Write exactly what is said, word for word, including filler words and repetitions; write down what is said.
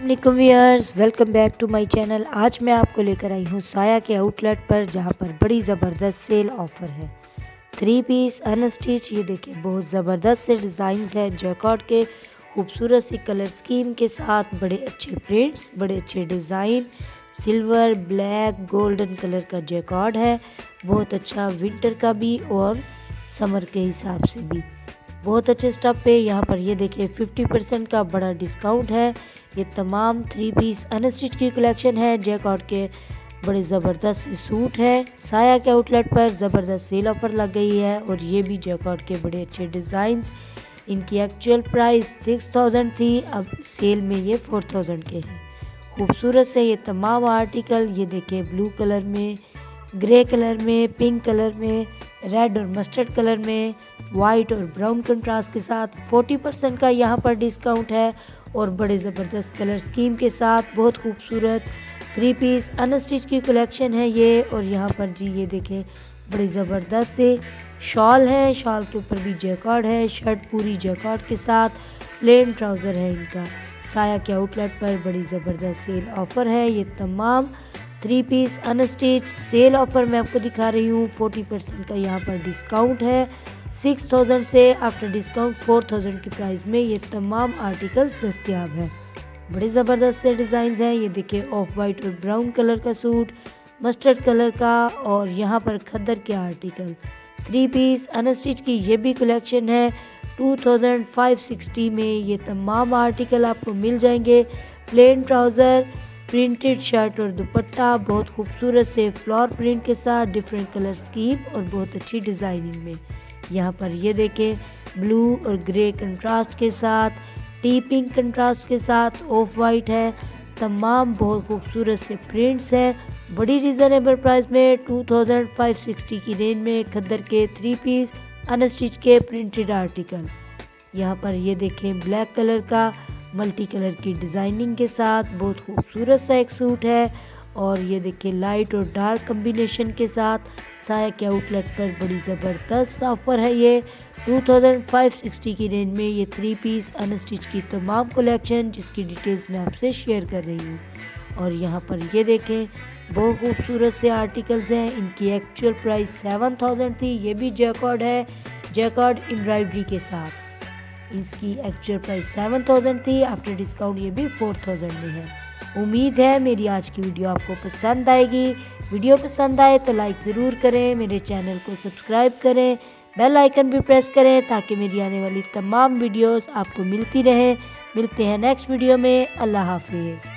अस्सलाम viewers, welcome back to my channel. आज मैं आपको लेकर आई हूँ साया के आउटलेट पर, जहाँ पर बड़ी ज़बरदस्त सेल ऑफ़र है। थ्री पीस अनस्टिच, ये देखिए बहुत ज़बरदस्त से डिज़ाइंस है जैकॉर्ड के, खूबसूरत सी कलर स्कीम के साथ, बड़े अच्छे प्रिंट्स, बड़े अच्छे design. Silver, black, golden colour का जैकॉर्ड है, बहुत अच्छा विंटर का भी और समर के हिसाब से भी बहुत अच्छे स्टफ पे। यहाँ पर ये देखिए फिफ्टी परसेंट का बड़ा डिस्काउंट है। ये तमाम थ्री पीस अनस्टिच की कलेक्शन है। जैकॉर्ड के बड़े ज़बरदस्त से सूट है। साया के आउटलेट पर ज़बरदस्त सेल ऑफ़र लग गई है और ये भी जैकॉर्ड के बड़े अच्छे डिज़ाइंस। इनकी एक्चुअल प्राइस सिक्स थाउजेंड थी, अब सेल में ये फोर थाउजेंड के हैं। खूबसूरत से ये तमाम आर्टिकल, ये देखिए ब्लू कलर में, ग्रे कलर में, पिंक कलर में, रेड और मस्टर्ड कलर में, वाइट और ब्राउन कंट्रास्ट के साथ फोर्टी परसेंट का यहाँ पर डिस्काउंट है और बड़े ज़बरदस्त कलर स्कीम के साथ बहुत खूबसूरत थ्री पीस अनस्टिच की कलेक्शन है ये। और यहाँ पर जी ये देखें बड़ी ज़बरदस्त से शॉल है, शॉल के ऊपर भी जैकॉर्ड है, शर्ट पूरी जैकॉर्ड के साथ, प्लेन ट्राउज़र है इनका। साया के आउटलेट पर बड़ी ज़बरदस्त सेल ऑफ़र है। ये तमाम three piece unstitch sale offer मैं आपको दिखा रही हूँ। फोर्टी परसेंट का यहाँ पर डिस्काउंट है। सिक्स थाउजेंड से आफ्टर डिस्काउंट फोर थाउजेंड की प्राइस में ये तमाम आर्टिकल्स दस्तियाब हैं। बड़े ज़बरदस्त से डिज़ाइंस हैं। ये देखिए ऑफ वाइट और ब्राउन कलर का सूट, मस्टर्ड कलर का, और यहाँ पर खद्दर के आर्टिकल। थ्री पीस अनस्टिच की ये भी कलेक्शन है। टू थाउजेंड फाइव सिक्सटी में ये तमाम आर्टिकल आपको मिल जाएंगे। प्लेन ट्राउज़र, प्रिंटेड शर्ट और दुपट्टा, बहुत खूबसूरत से फ्लोर प्रिंट के साथ, डिफरेंट कलर स्कीम और बहुत अच्छी डिज़ाइनिंग में। यहाँ पर ये देखें ब्लू और ग्रे कंट्रास्ट के साथ, टी पिंक कंट्रास्ट के साथ, ऑफ वाइट है, तमाम बहुत खूबसूरत से प्रिंट्स हैं। बड़ी रिजनेबल प्राइस में टू थाउजेंड फाइव सिक्सटी की रेंज में खद्दर के थ्री पीस अनस्टिच के प्रिंटेड आर्टिकल। यहाँ पर ये देखें ब्लैक कलर का मल्टी कलर की डिज़ाइनिंग के साथ बहुत खूबसूरत सा एक सूट है। और ये देखिए लाइट और डार्क कम्बिनेशन के साथ साया के आउटलेट पर बड़ी ज़बरदस्त ऑफ़र है ये। टू थाउजेंड फाइव सिक्सटी की रेंज में ये थ्री पीस अनस्टिच की तमाम कलेक्शन, जिसकी डिटेल्स मैं आपसे शेयर कर रही हूँ। और यहाँ पर ये देखें बहुत खूबसूरत से आर्टिकल्स हैं। इनकी एक्चुअल प्राइस सेवन थाउजेंड थी। ये भी जैकॉर्ड है, जैकॉर्ड एम्ब्रॉयडरी के साथ। इसकी एक्चुअल प्राइस सेवन थाउजेंड थी, आफ्टर डिस्काउंट ये भी फोर थाउजेंड में है। उम्मीद है मेरी आज की वीडियो आपको पसंद आएगी। वीडियो पसंद आए तो लाइक ज़रूर करें, मेरे चैनल को सब्सक्राइब करें, बेल आइकन भी प्रेस करें ताकि मेरी आने वाली तमाम वीडियोस आपको मिलती रहें। मिलते हैं नेक्स्ट वीडियो में। अल्लाह हाफिज़।